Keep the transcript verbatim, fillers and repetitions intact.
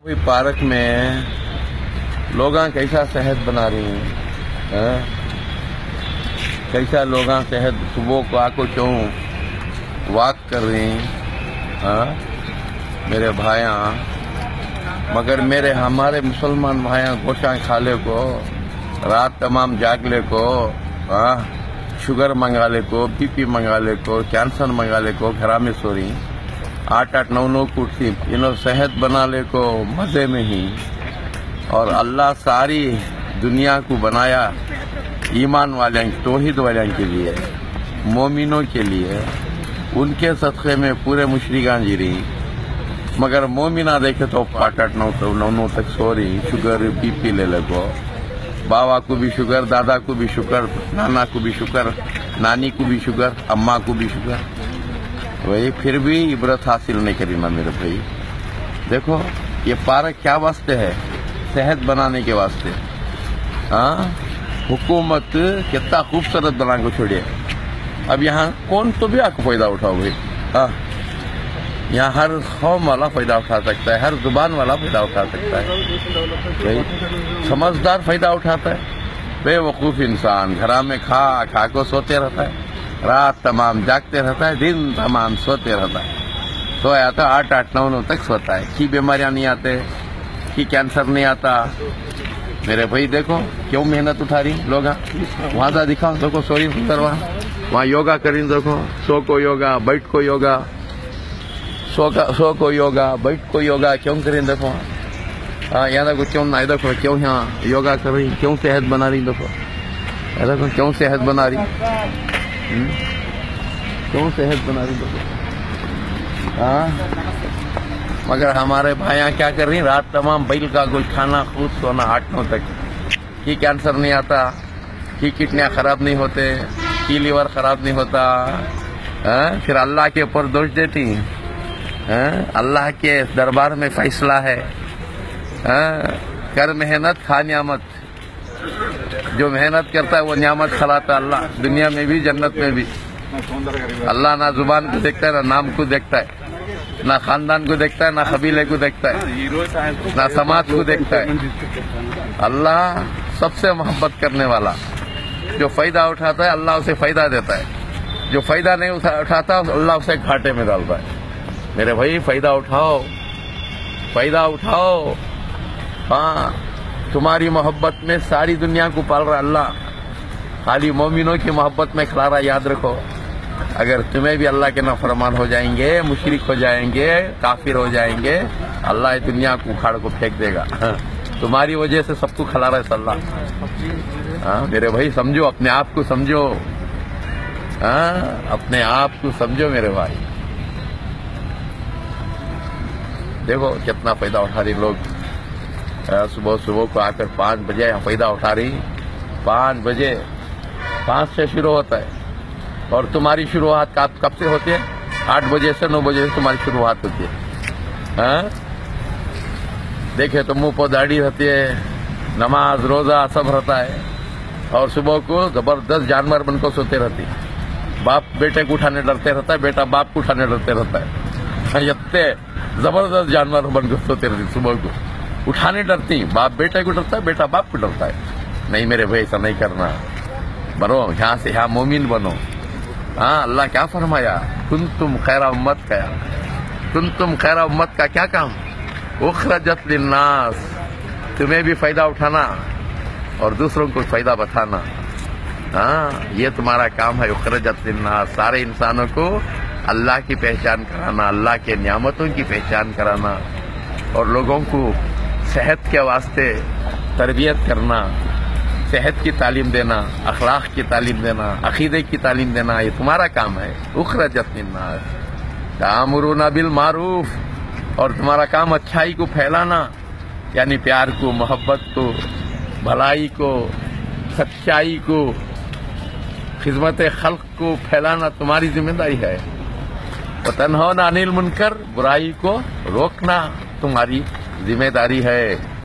कोई पार्क में लोग कैसा सेहत बना रही हैं, कैसा लोग सेहत सुबह को आको क्यों वॉक कर रही हैं मेरे भाइयाँ। मगर मेरे हमारे मुसलमान भाइयाँ गोशा खाले को रात तमाम जागले को हाँ शुगर मंगा ले को, बीपी मंगा ले को, कैंसर मंगा ले को घरा में सो रही आठ आठ नौ नौ कुर्सी इन्हों सेहत बना ले को मजे में ही। और अल्लाह सारी दुनिया को बनाया ईमान वाले तौहीद वाले के लिए, मोमिनों के लिए, उनके सदक़े में पूरे मुशरिकान जी रही। मगर मोमिना देखे तो आठ आठ नौ नौ नौ तक सो रही, शुगर बीपी ले ले को, बाबा को भी शुगर, दादा को भी शुगर, नाना को भी शुगर, नानी को भी शुगर, अम्मा को भी शुगर। वही फिर भी इबरत हासिल नहीं करी ना मेरे भाई। देखो ये पार्क क्या वास्ते है, सेहत बनाने के वास्ते। हाँ हुकूमत कितना खूबसूरत बना को छोड़िए। अब यहाँ कौन तो भी आपको फायदा उठाओ भाई। हाँ यहाँ हर कौम वाला फायदा उठा सकता है, हर जुबान वाला फायदा उठा सकता है भाई। समझदार फायदा उठाता है, बेवकूफ़ इंसान घरा में खा खा को सोते रहता है, रात तमाम जागते रहता है, दिन तमाम सोते रहता है। सोया तो आठ आठ नौ नौ तक सोता है। की बीमारियां नहीं आते, की कैंसर नहीं आता मेरे भाई। देखो क्यों मेहनत उठा रही लोग। वहाँ से दिखाओ देखो सोरी सुंदर वहाँ वहाँ योगा करी देखो, सो को योगा, बैठ को योगा, सो का सो को योगा, बैठ को योगा क्यों करें देखो। हाँ यहाँ देखो क्यों ना देखो क्यों यहाँ योगा कर रही, क्यों सेहत बना रही देखो। देखो क्यों सेहत बना रही, क्यों सेहत बना रही देखो। हाँ मगर हमारे भाइयाँ क्या कर रही, रात तमाम बैल का कुछ खाना, खुद सोना आठ नौ तक। की कैंसर नहीं आता, की किडनियाँ खराब नहीं होते, की लीवर खराब नहीं होता। आ? फिर अल्लाह के ऊपर दोष देती। आ? अल्लाह के दरबार में फैसला है। आ? कर मेहनत खा नियामत। जो मेहनत करता है वो नियामत खिलाता है अल्लाह, दुनिया में भी जन्नत में भी। अल्लाह ना जुबान को देखता है, ना नाम को देखता है, ना खानदान को देखता है, ना कबीले को देखता है, ना समाज को देखता है। अल्लाह सबसे मोहब्बत करने वाला, जो फायदा उठाता है अल्लाह उसे फायदा देता है, जो फायदा नहीं उठाता अल्लाह उसे घाटे में डालता है। मेरे भाई फायदा उठाओ, फायदा उठाओ। हाँ तुम्हारी मोहब्बत में सारी दुनिया को पाल रहा अल्लाह, खाली मोमिनों की मोहब्बत में खिला रहा। याद रखो अगर तुम्हें भी अल्लाह के नाफरमान हो जाएंगे, मुशरिक हो जाएंगे, काफिर हो जाएंगे, अल्लाह इस दुनिया को उखाड़ को फेंक देगा। तुम्हारी वजह से सबको खिला रहा है अल्लाह। हाँ मेरे भाई समझो, अपने आप को समझो। हाँ अपने आप को समझो मेरे भाई। देखो कितना फायदा उठा रही लोग। सुबह सुबह को आकर पाँच बजे यहाँ फायदा उठा रही। पाँच बजे पाँच से शुरू होता है और तुम्हारी शुरुआत कब से होती है? आठ बजे से नौ बजे से तुम्हारी शुरुआत होती है। हाँ देखे तो मुंह पर दाढ़ी रहती है, नमाज रोजा सब रहता है, और सुबह को जबरदस्त जानवर बनकर सोते रहती है। बाप बेटे को उठाने डरते रहता है, बेटा बाप को उठाने डरते रहता है। इतने जबरदस्त जानवर बनकर सोते रहती, सुबह को उठाने डरती। बाप बेटे को डरता है, बेटा बाप को डरता है। नहीं मेरे भाई ऐसा नहीं करना, बनो यहाँ से यहाँ मोमिन बनो। हाँ अल्लाह क्या फरमाया, कुन तुम खैरा उम्मत का, कुन तुम खैरा उम्मत का क्या काम, उखरजत लिन्नास, तुम्हें भी फायदा उठाना और दूसरों को फायदा बताना। हाँ ये तुम्हारा काम है, उखरजत लिन्नास, सारे इंसानों को अल्लाह की पहचान कराना, अल्लाह के नियामतों की पहचान कराना, और लोगों को सेहत के वास्ते तरबियत करना, सेहत की तालीम देना, अखलाक की तालीम देना, अकीदे की तालीम देना, ये तुम्हारा काम है। उखरजत लिन्नास तामुरूना बिल मारूफ, और तुम्हारा काम अच्छाई को फैलाना, यानी प्यार को, मोहब्बत को, भलाई को, सच्चाई को, खिदमत खल्क को फैलाना तुम्हारी जिम्मेदारी है। वतनहौना अनिल मुनकर, बुराई को रोकना तुम्हारी जिम्मेदारी है।